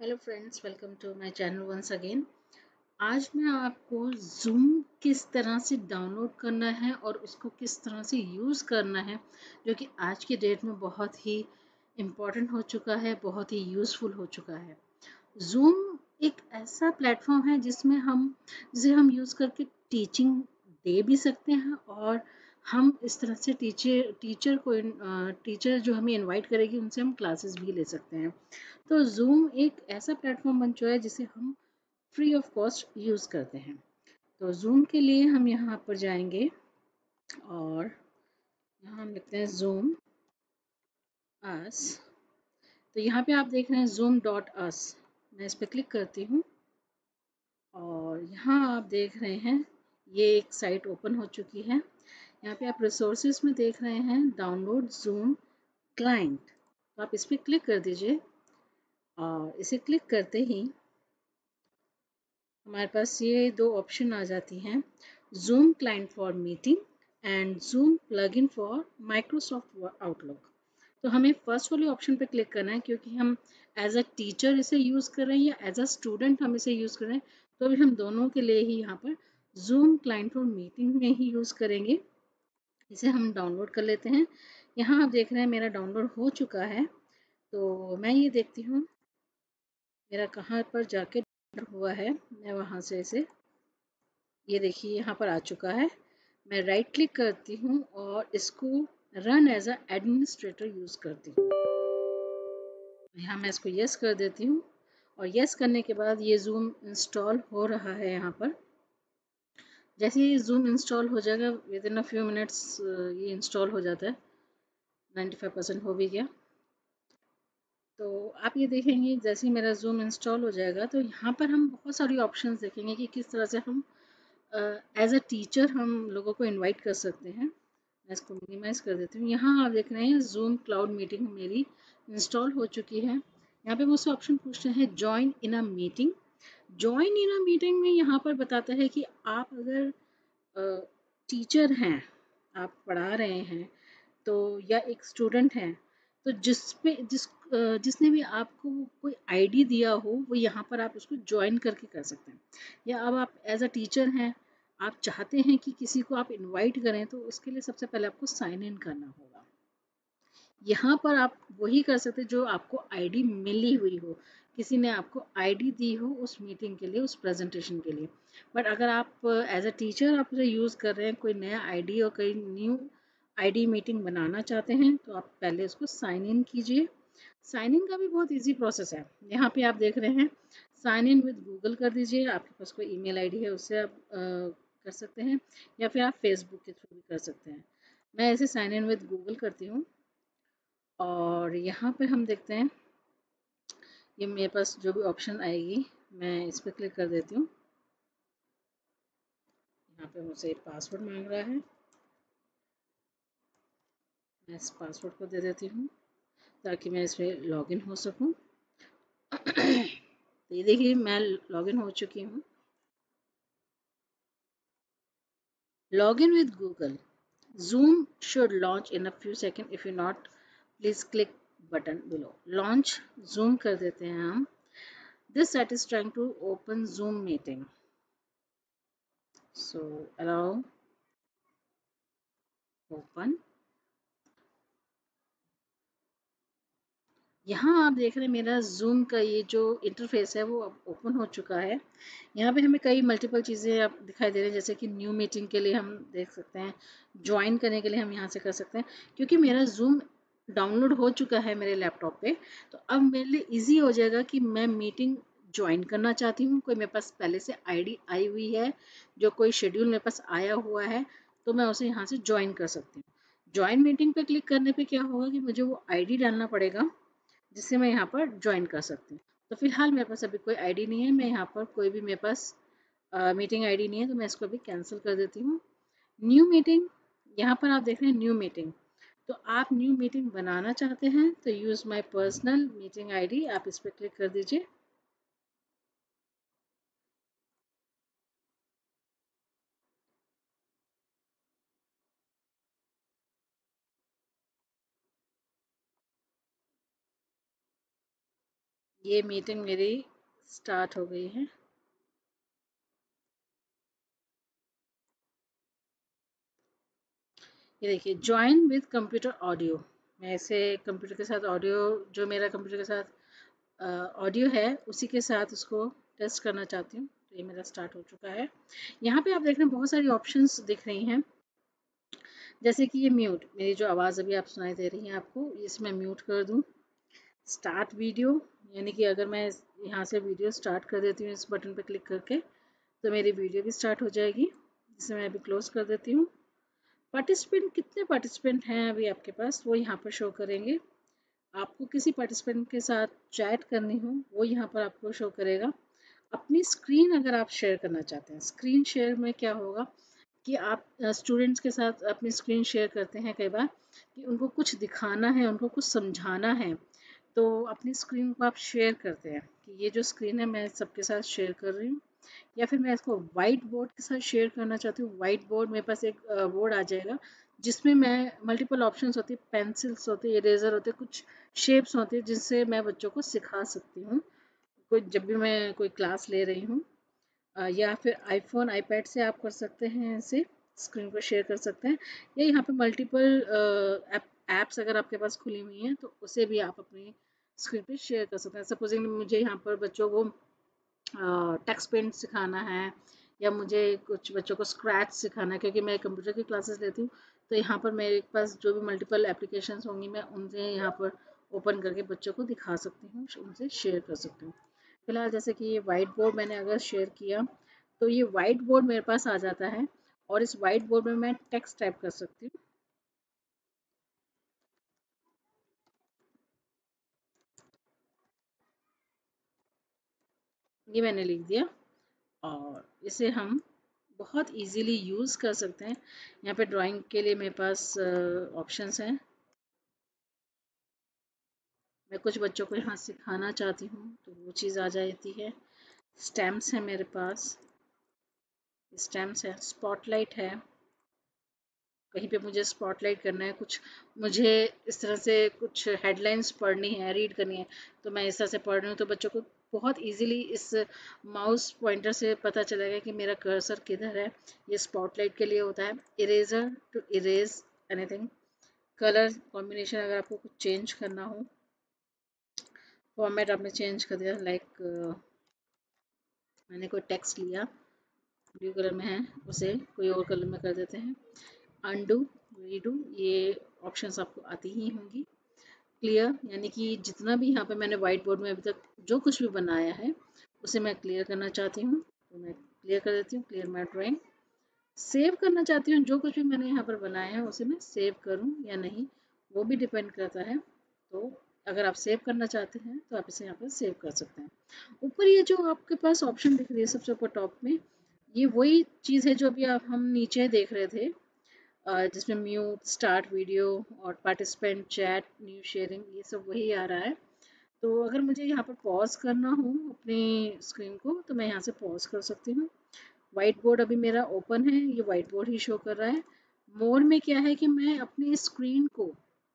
Hello friends, welcome to my channel once again. आज मैं आपको ज़ूम किस तरह से डाउनलोड करना है और उसको किस तरह से यूज़ करना है, जो कि आज के डेट में बहुत ही इम्पॉर्टेंट हो चुका है, बहुत ही यूज़फुल हो चुका है। ज़ूम एक ऐसा प्लेटफॉर्म है जिसे हम यूज़ करके टीचिंग दे भी सकते हैं और हम इस तरह से टीचर जो हमें इनवाइट करेगी उनसे हम क्लासेस भी ले सकते हैं। तो ज़ूम एक ऐसा प्लेटफॉर्म बन चुका है जिसे हम फ्री ऑफ कॉस्ट यूज़ करते हैं। तो ज़ूम के लिए हम यहाँ पर जाएंगे और यहाँ हम लिखते हैं ज़ूम अस। तो यहाँ पे आप देख रहे हैं zoom.us। मैं इस पर क्लिक करती हूँ और यहाँ आप देख रहे हैं ये एक साइट ओपन हो चुकी है। यहाँ पे आप रिसोर्सेज में देख रहे हैं डाउनलोड ज़ूम क्लाइंट। तो आप इस पर क्लिक कर दीजिए और इसे क्लिक करते ही हमारे पास ये दो ऑप्शन आ जाती हैं, Zoom client for meeting and Zoom plugin for Microsoft Outlook. तो हमें फर्स्ट वाले ऑप्शन पे क्लिक करना है क्योंकि हम एज अ टीचर इसे यूज़ कर रहे हैं या एज अ स्टूडेंट हम इसे यूज़ कर रहे हैं, तो अभी हम दोनों के लिए ही यहाँ पर ज़ूम क्लाइंट फॉर मीटिंग में ही यूज़ करेंगे। इसे हम डाउनलोड कर लेते हैं। यहाँ आप देख रहे हैं मेरा डाउनलोड हो चुका है। तो मैं ये देखती हूँ मेरा कहाँ पर जाके हुआ है, मैं वहाँ से इसे, ये देखिए यहाँ पर आ चुका है। मैं राइट क्लिक करती हूँ और इसको run as a administrator use करती हूँ। यहाँ मैं इसको यस कर देती हूँ और यस करने के बाद ये ज़ूम इंस्टॉल हो रहा है। यहाँ पर जैसे ही ज़ूम इंस्टॉल हो जाएगा within a few minutes ये इंस्टॉल हो जाता है। 95% हो भी गया। तो आप ये देखेंगे जैसे ही मेरा ज़ूम इंस्टॉल हो जाएगा तो यहाँ पर हम बहुत सारी ऑप्शंस देखेंगे कि किस तरह से हम एज अ टीचर हम लोगों को इनवाइट कर सकते हैं। मैं इसको मिनिमाइज़ कर देती हूँ। यहाँ आप देख रहे हैं ज़ूम क्लाउड मीटिंग मेरी इंस्टॉल हो चुकी है। यहाँ पे मुझसे ऑप्शन पूछते हैं join in a meeting. Join in a meeting में यहाँ पर बताता है कि आप अगर टीचर हैं, आप पढ़ा रहे हैं, तो या एक स्टूडेंट हैं, तो जिसने भी आपको कोई आईडी दिया हो वो यहाँ पर आप उसको ज्वाइन करके कर सकते हैं। या अब आप एज अ टीचर हैं, आप चाहते हैं कि किसी को आप इनवाइट करें, तो उसके लिए सबसे पहले आपको साइन इन करना होगा। यहाँ पर आप वही कर सकते जो आपको आईडी मिली हुई हो, किसी ने आपको आईडी दी हो उस मीटिंग के लिए, उस प्रेजेंटेशन के लिए। बट अगर आप एज अ टीचर आप उसे यूज़ कर रहे हैं, कोई नया आईडी और कोई न्यू आईडी मीटिंग बनाना चाहते हैं, तो आप पहले उसको साइन इन कीजिए। साइन इन का भी बहुत इजी प्रोसेस है। यहाँ पे आप देख रहे हैं साइन इन विद गूगल कर दीजिए। आपके पास कोई ईमेल आईडी है उससे आप कर सकते हैं, या फिर आप फेसबुक के थ्रू भी कर सकते हैं। मैं ऐसे साइन इन विद गूगल करती हूँ और यहाँ पे हम देखते हैं ये मेरे पास जो भी ऑप्शन आएगी मैं इस पर क्लिक कर देती हूँ। यहाँ पे मुझसे पासवर्ड मांग रहा है, मैं इस पासवर्ड को दे देती हूँ ताकि मैं इसमें लॉगिन हो सकूँ। तो ये देखिए मैं लॉगिन हो चुकी हूँ। Login with Google. Zoom should launch in a few seconds. If you not, please click button below. Launch Zoom कर देते हैं हम। This site is trying to open Zoom meeting. So allow open. यहाँ आप देख रहे हैं मेरा Zoom का ये जो इंटरफेस है वो अब ओपन हो चुका है। यहाँ पे हमें कई मल्टीपल चीज़ें अब दिखाई दे रही हैं, जैसे कि न्यू मीटिंग के लिए हम देख सकते हैं, ज्वाइन करने के लिए हम यहाँ से कर सकते हैं। क्योंकि मेरा Zoom डाउनलोड हो चुका है मेरे लैपटॉप पे, तो अब मेरे लिए ईजी हो जाएगा कि मैं मीटिंग ज्वाइन करना चाहती हूँ, कोई मेरे पास पहले से आईडी आई हुई है, जो कोई शेड्यूल मेरे पास आया हुआ है, तो मैं उसे यहाँ से ज्वाइन कर सकती हूँ। ज्वाइन मीटिंग पे क्लिक करने पे क्या होगा कि मुझे वो आईडी डालना पड़ेगा जिससे मैं यहाँ पर ज्वाइन कर सकती हूँ। तो फिलहाल मेरे पास अभी कोई आईडी नहीं है, मैं यहाँ पर कोई भी मेरे पास मीटिंग आईडी नहीं है, तो मैं इसको अभी कैंसिल कर देती हूँ। न्यू मीटिंग, यहाँ पर आप देख रहे हैं न्यू मीटिंग। तो आप न्यू मीटिंग बनाना चाहते हैं तो use my personal meeting ID, आप इस पर क्लिक कर दीजिए। ये मीटिंग मेरी स्टार्ट हो गई है। ये देखिए ज्वाइन विद कंप्यूटर ऑडियो। मैं इसे कंप्यूटर के साथ ऑडियो, जो मेरा कंप्यूटर के साथ ऑडियो है उसी के साथ उसको टेस्ट करना चाहती हूँ। तो ये मेरा स्टार्ट हो चुका है। यहाँ पे आप देख रहे हैं बहुत सारी ऑप्शंस दिख रही हैं, जैसे कि ये म्यूट, मेरी जो आवाज़ अभी आप सुनाई दे रही है आपको, इसमें म्यूट कर दूँ। स्टार्ट वीडियो, यानी कि अगर मैं यहाँ से वीडियो स्टार्ट कर देती हूँ इस बटन पर क्लिक करके, तो मेरी वीडियो भी स्टार्ट हो जाएगी, जिसे मैं अभी क्लोज कर देती हूँ। पार्टिसिपेंट, कितने पार्टिसिपेंट हैं अभी आपके पास वो यहाँ पर शो करेंगे। आपको किसी पार्टिसिपेंट के साथ चैट करनी हो वो यहाँ पर आपको शो करेगा। अपनी स्क्रीन अगर आप शेयर करना चाहते हैं, स्क्रीन शेयर में क्या होगा कि आप स्टूडेंट्स के साथ अपनी स्क्रीन शेयर करते हैं कई बार, कि उनको कुछ दिखाना है, उनको कुछ समझाना है, तो अपनी स्क्रीन को आप शेयर करते हैं कि ये जो स्क्रीन है मैं सबके साथ शेयर कर रही हूँ। या फिर मैं इसको वाइट बोर्ड के साथ शेयर करना चाहती हूँ। वाइट बोर्ड मेरे पास एक बोर्ड आ जाएगा जिसमें मैं मल्टीपल ऑप्शंस होती है, पेंसिल्स होते हैं, इरेजर होते हैं, कुछ शेप्स होते हैं जिससे मैं बच्चों को सिखा सकती हूँ। कोई जब भी मैं कोई क्लास ले रही हूँ, या फिर आईफोन आईपैड से आप कर सकते हैं, इसे स्क्रीन को शेयर कर सकते हैं। या यहाँ पे मल्टीपल एप्स अगर आपके पास खुली हुई हैं तो उसे भी आप अपनी स्क्रीन पे शेयर कर सकते हैं। सपोजिंग मुझे यहाँ पर बच्चों को टेक्स्ट पेंट सिखाना है, या मुझे कुछ बच्चों को स्क्रैच सिखाना है, क्योंकि मैं कंप्यूटर की क्लासेस लेती हूँ, तो यहाँ पर मेरे पास जो भी मल्टीपल एप्लीकेशंस होंगी मैं उनसे यहाँ पर ओपन करके बच्चों को दिखा सकती हूँ, उनसे शेयर कर सकती हूँ। फिलहाल जैसे कि ये वाइट बोर्ड मैंने अगर शेयर किया तो ये वाइट बोर्ड मेरे पास आ जाता है, और इस वाइट बोर्ड में मैं टेक्स्ट टाइप कर सकती हूँ। ये मैंने लिख दिया, और इसे हम बहुत इजीली यूज़ कर सकते हैं। यहाँ पे ड्राइंग के लिए मेरे पास ऑप्शंस हैं। मैं कुछ बच्चों को यहाँ सिखाना चाहती हूँ तो वो चीज़ आ जाती है। स्टैम्प्स है मेरे पास, स्टैम्प्स है, स्पॉटलाइट है, कहीं पे मुझे स्पॉटलाइट करना है, कुछ मुझे इस तरह से कुछ हेडलाइंस पढ़नी है, रीड करनी है, तो मैं इस तरह से पढ़ रही हूँ तो बच्चों को बहुत इजीली इस माउस पॉइंटर से पता चलेगा कि मेरा कर्सर किधर है। ये स्पॉटलाइट के लिए होता है। Eraser to erase anything. Colour combination अगर आपको कुछ चेंज करना हो, फॉर्मेट आपने चेंज कर दिया, लाइक मैंने कोई टेक्स्ट लिया, ब्लू कलर में है, उसे कोई और कलर में कर देते हैं। अनडू, रीडू, ये ऑप्शंस आपको आती ही होंगी। क्लियर, यानी कि जितना भी यहाँ पे मैंने व्हाइट बोर्ड में अभी तक जो कुछ भी बनाया है उसे मैं क्लियर करना चाहती हूँ, तो मैं क्लियर कर देती हूँ, क्लियर माई ड्राइंग। सेव करना चाहती हूँ, जो कुछ भी मैंने यहाँ पर बनाया है उसे मैं सेव करूँ या नहीं वो भी डिपेंड करता है। तो अगर आप सेव करना चाहते हैं तो आप इसे यहाँ पर सेव कर सकते हैं। ऊपर ये जो आपके पास ऑप्शन दिख रही है सबसे ऊपर टॉप में, ये वही चीज़ है जो अभी आप हम नीचे देख रहे थे, जिसमें म्यूट, स्टार्ट वीडियो और पार्टिसिपेंट चैट, न्यू शेयरिंग, ये सब वही आ रहा है। तो अगर मुझे यहाँ पर पॉज करना हो अपनी स्क्रीन को तो मैं यहाँ से पॉज कर सकती हूँ। व्हाइट बोर्ड अभी मेरा ओपन है, ये व्हाइट बोर्ड ही शो कर रहा है। मोर में क्या है कि मैं अपनी स्क्रीन को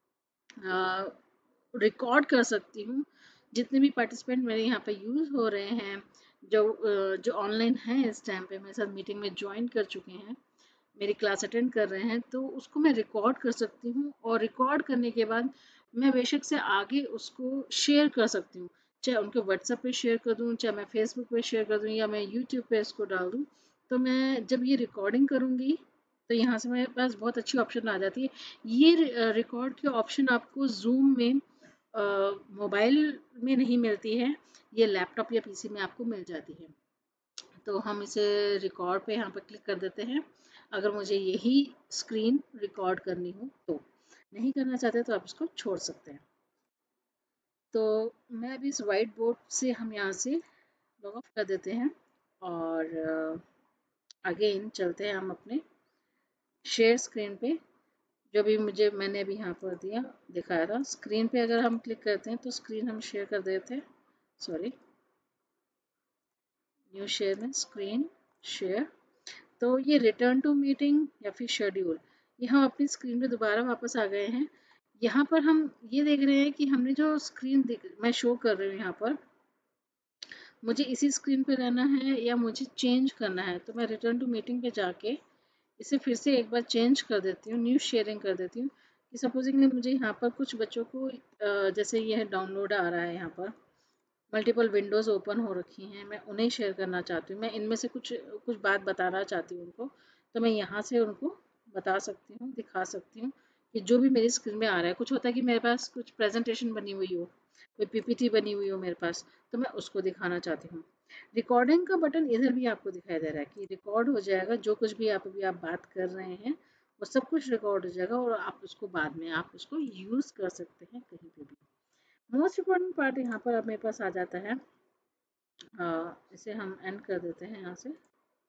रिकॉर्ड कर सकती हूँ। जितने भी पार्टिसिपेंट मेरे यहाँ पे यूज़ हो रहे हैं, जो ऑनलाइन हैं इस टाइम पे मेरे साथ मीटिंग में ज्वाइन कर चुके हैं, मेरी क्लास अटेंड कर रहे हैं, तो उसको मैं रिकॉर्ड कर सकती हूँ, और रिकॉर्ड करने के बाद मैं बेशक से आगे उसको शेयर कर सकती हूँ। चाहे उनके व्हाट्सएप पे शेयर कर दूँ, चाहे मैं फेसबुक पे शेयर कर दूँ, या मैं यूट्यूब पे इसको डाल दूँ। तो मैं जब ये रिकॉर्डिंग करूँगी तो यहाँ से मेरे पास बहुत अच्छी ऑप्शन आ जाती है। ये रिकॉर्ड की ऑप्शन आपको जूम में मोबाइल में नहीं मिलती है, ये लैपटॉप या पीसी में आपको मिल जाती है। तो हम इसे रिकॉर्ड पे यहाँ पर क्लिक कर देते हैं, अगर मुझे यही स्क्रीन रिकॉर्ड करनी हो तो। नहीं करना चाहते तो आप इसको छोड़ सकते हैं। तो मैं अभी इस वाइट बोर्ड से हम यहाँ से लॉग ऑफ कर देते हैं, और अगेन चलते हैं हम अपने शेयर स्क्रीन पे। जो भी मैंने अभी यहाँ पर दिखाया था, स्क्रीन पे अगर हम क्लिक करते हैं तो स्क्रीन हम शेयर कर देते हैं, सॉरी, न्यू शेयर में स्क्रीन शेयर। तो ये रिटर्न टू मीटिंग या फिर शेड्यूल, ये हम अपनी स्क्रीन पे दोबारा वापस आ गए हैं। यहाँ पर हम ये देख रहे हैं कि हमने जो स्क्रीन मैं शो कर रही हूँ यहाँ पर, मुझे इसी स्क्रीन पे रहना है या मुझे चेंज करना है, तो मैं रिटर्न टू मीटिंग पे जाके इसे फिर से एक बार चेंज कर देती हूँ, न्यू शेयरिंग कर देती हूँ कि सपोजिंगली मुझे यहाँ पर कुछ बच्चों को जैसे यह डाउनलोड आ रहा है, यहाँ पर मल्टीपल विंडोज़ ओपन हो रखी हैं, मैं उन्हें शेयर करना चाहती हूँ, मैं इनमें से कुछ कुछ बात बताना चाहती हूँ उनको, तो मैं यहाँ से उनको बता सकती हूँ, दिखा सकती हूँ कि जो भी मेरी स्क्रीन में आ रहा है। कुछ होता है कि मेरे पास कुछ प्रेजेंटेशन बनी हुई हो, कोई पीपीटी बनी हुई हो मेरे पास, तो मैं उसको दिखाना चाहती हूँ। रिकॉर्डिंग का बटन इधर भी आपको दिखाई दे रहा है कि रिकॉर्ड हो जाएगा, जो कुछ भी आप बात कर रहे हैं वो सब कुछ रिकॉर्ड हो जाएगा और आप उसको बाद में आप उसको यूज़ कर सकते हैं कहीं पे भी। मोस्ट इम्पॉर्टेंट पार्ट यहाँ पर अब मेरे पास आ जाता है, इसे हम एंड कर देते हैं यहाँ से।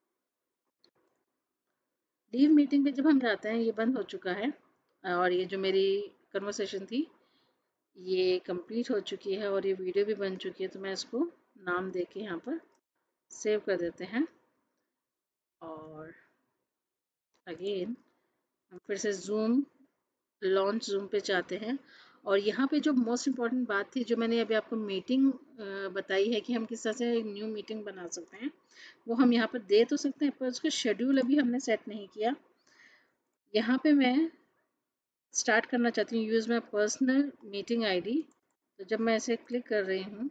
लीव मीटिंग पे जब हम जाते हैं, ये बंद हो चुका है और ये जो मेरी कन्वर्सेशन थी ये कंप्लीट हो चुकी है और ये वीडियो भी बन चुकी है, तो मैं इसको नाम दे के यहाँ पर सेव कर देते हैं और अगेन हम फिर से लॉन्च जूम पे जाते हैं। और यहाँ पे जो मोस्ट इम्पॉर्टेंट बात थी, जो मैंने अभी आपको मीटिंग बताई है कि हम किस तरह से एक न्यू मीटिंग बना सकते हैं, वो हम यहाँ पर दे तो सकते हैं पर उसका शेड्यूल अभी हमने सेट नहीं किया। यहाँ पे मैं स्टार्ट करना चाहती हूँ use my personal meeting ID, तो जब मैं इसे क्लिक कर रही हूँ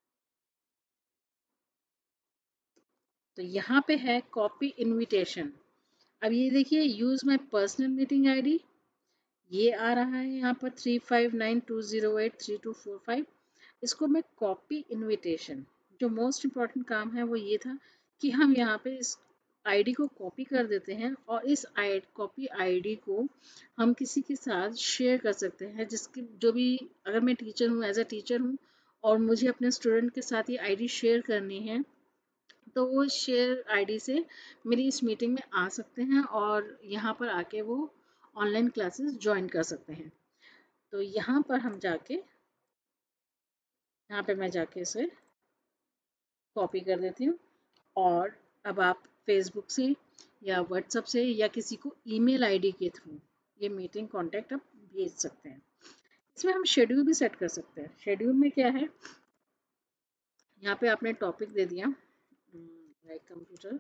तो यहाँ पे है कॉपी इनविटेशन। अब ये देखिए use my personal meeting ID, ये आ रहा है यहाँ पर 3592083245। इसको मैं कॉपी इनविटेशन, जो मोस्ट इम्पॉर्टेंट काम है वो ये था कि हम यहाँ पे इस आईडी को कॉपी कर देते हैं और इस कॉपी आईडी को हम किसी के साथ शेयर कर सकते हैं, जिसकी जो भी, अगर मैं टीचर हूँ, एज अ टीचर हूँ और मुझे अपने स्टूडेंट के साथ ये आईडी शेयर करनी है, तो वो शेयर आईडी से मेरी इस मीटिंग में आ सकते हैं और यहाँ पर आके वो ऑनलाइन क्लासेस ज्वाइन कर सकते हैं। तो यहाँ पर हम जाके, यहाँ पे मैं जाके इसे कॉपी कर देती हूँ और अब आप फेसबुक से या व्हाट्सएप से या किसी को ईमेल आईडी के थ्रू ये मीटिंग कॉन्टैक्ट आप भेज सकते हैं। इसमें हम शेड्यूल भी सेट कर सकते हैं। शेड्यूल में क्या है, यहाँ पे आपने टॉपिक दे दिया like computer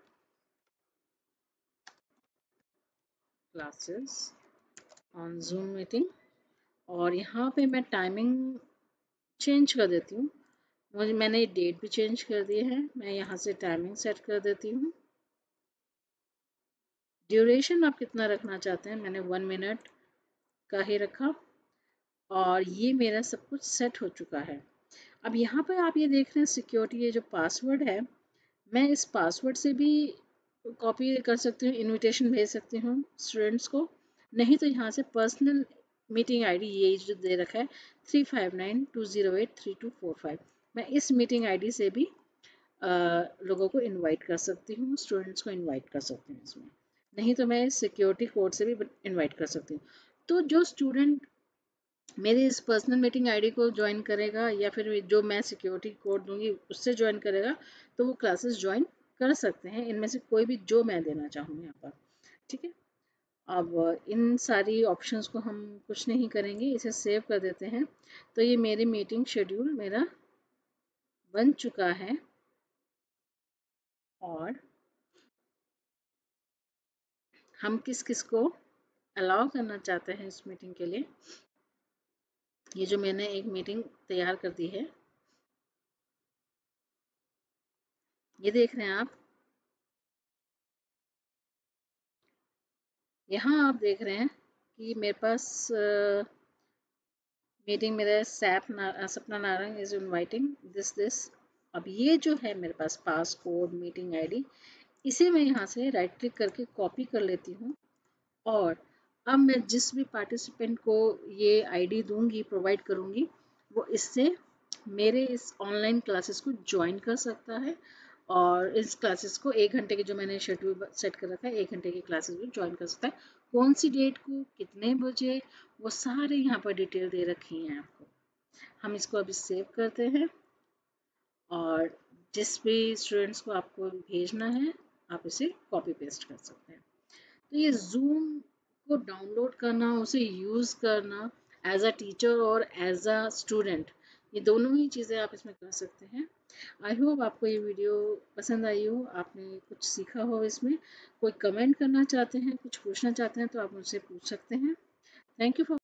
classes on Zoom meeting और यहाँ पे मैं टाइमिंग चेंज कर देती हूँ। मैंने डेट भी चेंज कर दी है, मैं यहाँ से टाइमिंग सेट कर देती हूँ। ड्यूरेशन आप कितना रखना चाहते हैं, मैंने 1 मिनट का ही रखा और ये मेरा सब कुछ सेट हो चुका है। अब यहाँ पर आप ये देख रहे हैं सिक्योरिटी, ये जो पासवर्ड है, मैं इस पासवर्ड से भी कॉपी कर सकती हूँ, इनविटेशन भेज सकती हूँ स्टूडेंट्स को, नहीं तो यहाँ से पर्सनल मीटिंग आईडी ये जो दे रखा है 3592083245, मैं इस मीटिंग आईडी से भी लोगों को इनवाइट कर सकती हूँ, स्टूडेंट्स को इनवाइट कर सकती हूँ इसमें, नहीं तो मैं सिक्योरिटी कोड से भी इनवाइट कर सकती हूँ। तो जो स्टूडेंट मेरी इस पर्सनल मीटिंग आईडी को ज्वाइन करेगा या फिर जो मैं सिक्योरिटी कोड दूंगी उससे ज्वाइन करेगा, तो वो क्लासेस ज्वाइन कर सकते हैं, इनमें से कोई भी जो मैं देना चाहूँ यहाँ पर। ठीक है, अब इन सारी ऑप्शंस को हम कुछ नहीं करेंगे, इसे सेव कर देते हैं। तो ये मेरी मीटिंग शेड्यूल मेरा बन चुका है और हम किस किस को अलाउ करना चाहते हैं इस मीटिंग के लिए। ये जो मैंने एक मीटिंग तैयार कर दी है, ये देख रहे हैं आप, यहाँ आप देख रहे हैं कि मेरे पास मीटिंग मेरा सपना नारंग इज इनवाइटिंग दिस। अब ये जो है मेरे पास पास कोड मीटिंग आईडी, इसे मैं यहाँ से राइट क्लिक करके कॉपी कर लेती हूँ और अब मैं जिस भी पार्टिसिपेंट को ये आईडी दूंगी, प्रोवाइड करूँगी, वो इससे मेरे इस ऑनलाइन क्लासेस को ज्वाइन कर सकता है और इस क्लासेस को 1 घंटे की जो मैंने शेड्यूल सेट कर रखा है, 1 घंटे की क्लासेस भी ज्वाइन कर सकता है। कौन सी डेट को, कितने बजे, वो सारे यहाँ पर डिटेल दे रखी हैं आपको। हम इसको अभी सेव करते हैं और जिस भी स्टूडेंट्स को आपको भेजना है आप इसे कॉपी पेस्ट कर सकते हैं। तो ये जूम को डाउनलोड करना, उसे यूज़ करना एज अ टीचर और एज अ स्टूडेंट, ये दोनों ही चीज़ें आप इसमें कर सकते हैं। आई होप आपको ये वीडियो पसंद आई हो, आपने कुछ सीखा हो इसमें। कोई कमेंट करना चाहते हैं, कुछ पूछना चाहते हैं तो आप मुझसे पूछ सकते हैं। Thank you for